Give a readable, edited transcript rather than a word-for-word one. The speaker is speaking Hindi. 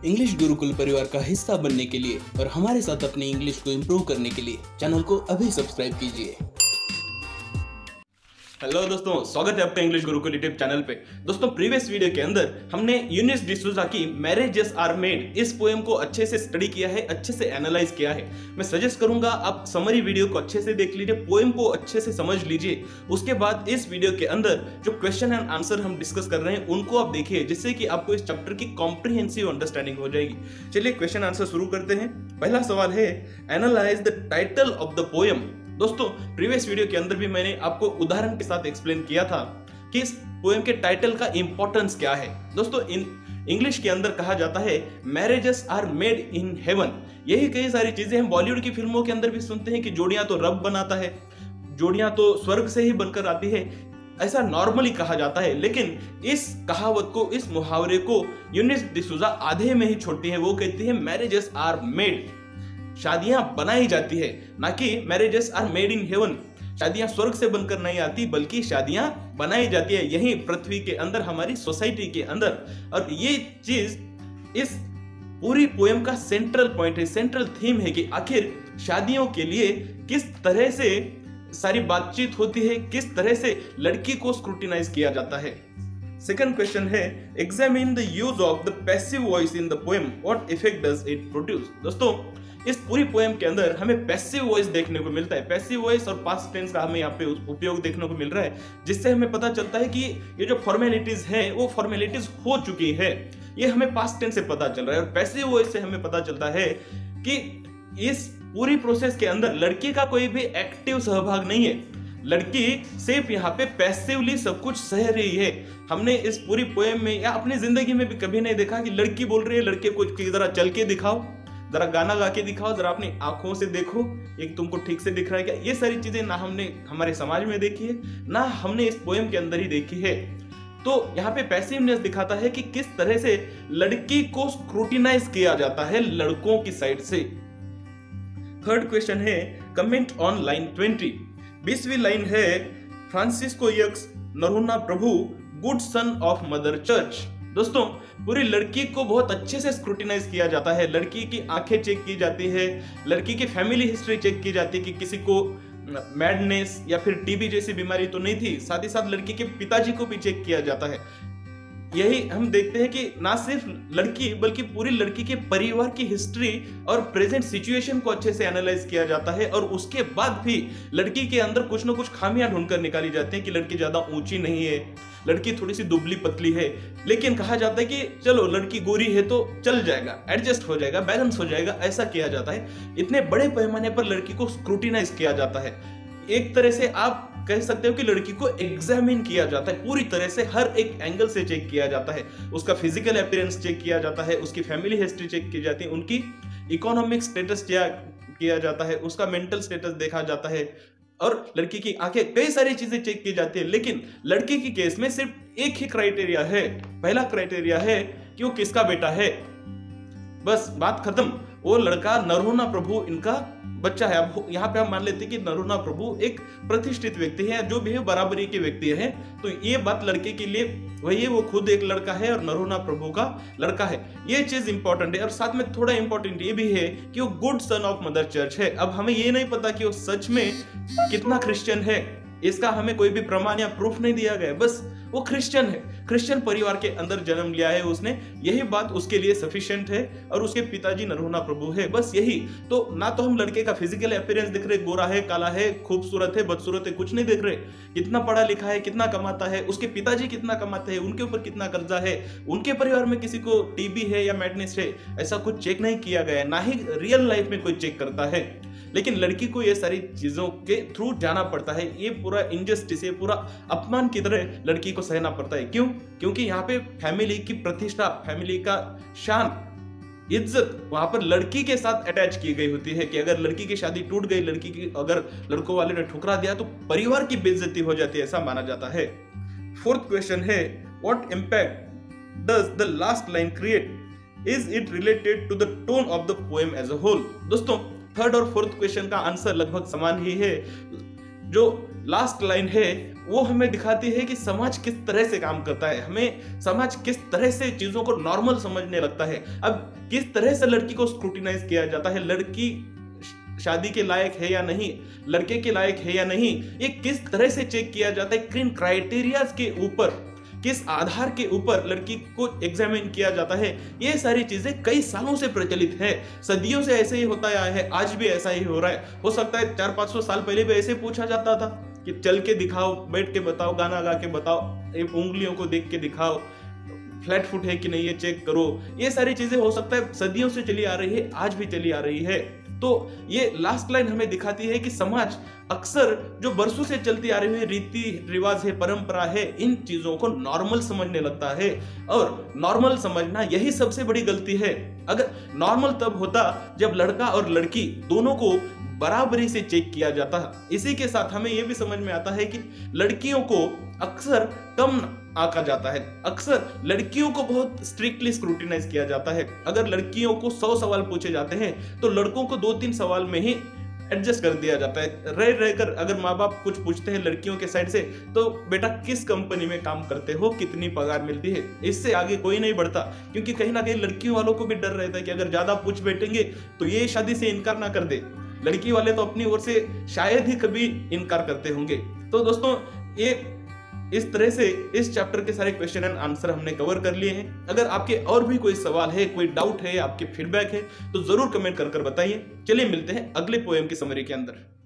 इंग्लिश गुरुकुल परिवार का हिस्सा बनने के लिए और हमारे साथ अपनी इंग्लिश को इम्प्रूव करने के लिए चैनल को अभी सब्सक्राइब कीजिए। हेलो दोस्तों, स्वागत है आपका इंग्लिश गुरुकुल यूट्यूब चैनल पे। दोस्तों, प्रीवियस वीडियो के अंदर हमने यूनिस डिसूजा की मैरिजेस आर मेड इस पोएम को अच्छे से स्टडी किया है, अच्छे से एनालाइज किया है। मैं सजेस्ट करूंगा आप समरी वीडियो को अच्छे से देख लीजिए, पोएम को अच्छे से समझ लीजिए। उसके बाद इस वीडियो के अंदर जो क्वेश्चन एंड आंसर हम डिस्कस कर रहे हैं उनको आप देखिए, जिससे कि आपको इस चैप्टर की कॉम्प्रिहेंसिव अंडरस्टैंडिंग हो जाएगी। चलिए क्वेश्चन आंसर शुरू करते हैं। पहला सवाल है, analyse the title of the poem. दोस्तों, प्रीवियस वीडियो के अंदर भी मैंने आपको उदाहरण के साथ एक्सप्लेन किया था कि इस पोएम के टाइटल का इंपॉर्टेंस क्या है। दोस्तों, इंग्लिश के अंदर कहा जाता है marriages are made in heaven. यही कई सारी चीजें हम बॉलीवुड की फिल्मों के अंदर भी सुनते हैं कि जोड़ियां तो रब बनाता है, जोड़ियां तो स्वर्ग से ही बनकर आती है, ऐसा नॉर्मली कहा जाता है। लेकिन इस कहावत को, इस मुहावरे को यूनिस डिसूजा आधे में ही छोड़ती है। वो कहती है मैरिजेस आर मेड, शादियां बनाई जाती है, ना कि marriages are made in heaven. शादियां स्वर्ग से बनकर नहीं आती, बल्कि शादियां बनाई जाती है यहीं पृथ्वी के अंदर, हमारी सोसाइटी के अंदर। और ये चीज इस पूरी पोएम का सेंट्रल पॉइंट है, सेंट्रल थीम है कि आखिर शादियों के लिए किस तरह से सारी बातचीत होती है, किस तरह से लड़की को स्क्रूटिनाइज किया जाता है। सेकंड क्वेश्चन है, examine the use of the passive voice in the poem, what effect does it produce. दोस्तों, इस पूरी पोएम के अंदर हमें पैसिव वॉइस देखने को मिलता है। पैसिव वॉइस और पास्ट टेंस का हमें यहाँ पे उपयोग देखने को मिल रहा है, जिससे हमें पता चलता है कि ये जो फॉर्मेलिटीज है वो फॉर्मेलिटीज हो चुकी है। ये हमें पास्ट टेंस से पता चल रहा है। और पैसिव वॉइस से हमें पता चलता है कि इस पूरी प्रोसेस के अंदर लड़की का कोई भी एक्टिव सहभाग नहीं है। लड़की सिर्फ यहाँ पे पैसिवली सब कुछ सह रही है। हमने इस पूरी पोएम में या अपनी जिंदगी में भी कभी नहीं देखा कि लड़की बोल रही है लड़के को जरा चल के दिखाओ, जरा गाना गा के दिखाओ, जरा अपनी आंखों से देखो एक तुमको ठीक से दिख रहा है क्या। ये सारी चीजें ना हमने हमारे समाज में देखी है, ना हमने इस पोएम के अंदर ही देखी है। तो यहाँ पे पैसिवनेस दिखाता है कि किस तरह से लड़की को स्क्रूटिनाइज किया जाता है लड़कों की साइड से। थर्ड क्वेश्चन है, कमेंट ऑन लाइन 20। 20वीं लाइन है, Francisco X Noronha Prabhu good son of mother church. दोस्तों, पूरी लड़की को बहुत अच्छे से स्क्रूटिनाइज किया जाता है। लड़की की आंखें चेक की जाती है, लड़की की फैमिली हिस्ट्री चेक की जाती है कि किसी को मैडनेस या फिर टीबी जैसी बीमारी तो नहीं थी। साथ ही साथ लड़की के पिताजी को भी चेक किया जाता है। यही हम देखते हैं कि ना सिर्फ लड़की बल्कि पूरी लड़की के परिवार की हिस्ट्री और प्रेजेंट सिचुएशन को अच्छे से एनालाइज किया जाता है। और उसके बाद भी लड़की के अंदर कुछ ना कुछ खामियां ढूंढकर निकाली जाती हैं कि लड़की ज्यादा ऊंची नहीं है, लड़की थोड़ी सी दुबली पतली है। लेकिन कहा जाता है कि चलो लड़की गोरी है तो चल जाएगा, एडजस्ट हो जाएगा, बैलेंस हो जाएगा, ऐसा किया जाता है। इतने बड़े पैमाने पर लड़की को स्क्रूटिनाइज किया जाता है। एक तरह से आप कह सकते हो कि लड़की को एग्जामिन किया जाता है, पूरी तरह से हर एक एंगल से चेक किया जाता है। उसका फिजिकल अपीयरेंस चेक किया जाता है, उसकी फैमिली हिस्ट्री चेक की जाती है, उनकी इकोनॉमिक स्टेटस किया जाता है, उसका मेंटल स्टेटस देखा जाता है, और लड़की की आंखें, कई सारी चीजें चेक की जाती है। लेकिन लड़की की केस में सिर्फ एक ही क्राइटेरिया है। पहला क्राइटेरिया है कि वो किसका बेटा है, बस बात खत्म। वो लड़का नरूना प्रभु इनका बच्चा है। अब यहाँ पे हम मान लेते हैं कि नरूना प्रभु एक प्रतिष्ठित व्यक्ति है, जो भी है बराबरी के व्यक्ति है। तो ये बात लड़के के लिए वही है, वो खुद एक लड़का है और नरूना प्रभु का लड़का है। ये चीज इंपॉर्टेंट है। और साथ में थोड़ा इंपॉर्टेंट ये भी है कि वो good son of mother church है। अब हमें ये नहीं पता कि वो सच में कितना क्रिश्चियन है, इसका हमें कोई भी प्रमाण या प्रूफ नहीं दिया गया। बस वो क्रिश्चियन है, क्रिश्चियन परिवार के अंदर जन्म लिया है उसने, यही बात उसके लिए सफिशिएंट है। और उसके पिताजी नरूना प्रभु है, बस यही। तो ना तो हम लड़के का फिजिकल अपीयरेंस देख रहे, गोरा है, काला है, खूबसूरत है, बदसूरत है, कुछ नहीं देख रहे। कितना पढ़ा लिखा है, कितना कमाता है, उसके पिताजी कितना कमाते हैं, उनके ऊपर कितना कर्जा है, उनके परिवार में किसी को टीबी है या मैडनेस है, ऐसा कुछ चेक नहीं किया गया, ना ही रियल लाइफ में कोई चेक करता है। लेकिन लड़की को ये सारी चीजों के थ्रू जाना पड़ता है। ये पूरा इनजस्टिस, ये पूरा अपमान की तरह लड़की को सहना पड़ता है। क्यों? क्योंकि यहाँ पे फैमिली की प्रतिष्ठा, फैमिली का शान, इज्जत वहां पर लड़की के साथ अटैच की गई होती है कि अगर लड़की की शादी टूट गई, लड़की की अगर लड़कों वाले ने ठुकरा दिया तो परिवार की बेइज्जती हो जाती है, ऐसा माना जाता है। फोर्थ क्वेश्चन है, what impact does the last line create, is it related to the tone of the poem as a whole. दोस्तों, थर्ड और फोर्थ क्वेश्चन का आंसर लगभग समान ही है। जो लास्ट लाइन है वो हमें दिखाती है कि समाज किस तरह से काम करता है, हमें समाज किस तरह से चीजों को नॉर्मल समझने लगता है। अब किस तरह से लड़की को स्क्रूटिनाइज किया जाता है, लड़की शादी के लायक है या नहीं, लड़के के लायक है या नहीं, ये किस तरह से चेक किया जाता है, किन क्राइटेरियाज के ऊपर, किस आधार के ऊपर लड़की को एग्जामिन किया जाता है, ये सारी चीजें कई सालों से प्रचलित है, सदियों से ऐसे ही होता आया है, आज भी ऐसा ही हो रहा है। हो सकता है 400-500 साल पहले भी ऐसे पूछा जाता था कि चल के दिखाओ, बैठ के बताओ, गाना गा के बताओ, उंगलियों को देख के दिखाओ, फ्लैट फुट है कि नहीं ये चेक करो। ये सारी चीजें हो सकता है सदियों से चली आ रही है, आज भी चली आ रही है। तो ये लास्ट लाइन हमें दिखाती है कि समाज अक्सर जो बरसों से चलती आ रही है रीति रिवाज है, परंपरा है, इन चीजों को नॉर्मल समझने लगता है। और नॉर्मल समझना यही सबसे बड़ी गलती है। अगर नॉर्मल तब होता जब लड़का और लड़की दोनों को बराबरी से चेक किया जाता है। इसी के साथ हमें यह भी समझ में आता है कि लड़कियों को अक्सर कम आंका जाता है, अक्सर लड़कियों को बहुत स्ट्रिक्टली स्क्रूटिनाइज किया जाता है। अगर लड़कियों को 100 सवाल पूछे जाते हैं तो लड़कों को 2-3 सवाल में ही एडजस्ट कर दिया जाता है। रहकर अगर माँ बाप कुछ पूछते हैं लड़कियों के साइड से तो बेटा किस कंपनी में काम करते हो, कितनी पगार मिलती है, इससे आगे कोई नहीं बढ़ता। क्योंकि कहीं ना कहीं लड़कियों वालों को भी डर रहता है कि अगर ज्यादा पूछ बैठेंगे तो ये शादी से इनकार ना कर दे। लड़की वाले तो अपनी ओर से शायद ही कभी इनकार करते होंगे। तो दोस्तों ये इस तरह से इस चैप्टर के सारे क्वेश्चन एंड आंसर हमने कवर कर लिए हैं। अगर आपके और भी कोई सवाल है, कोई डाउट है, आपके फीडबैक है तो जरूर कमेंट कर बताइए। चलिए मिलते हैं अगले पोएम की समरी के अंदर।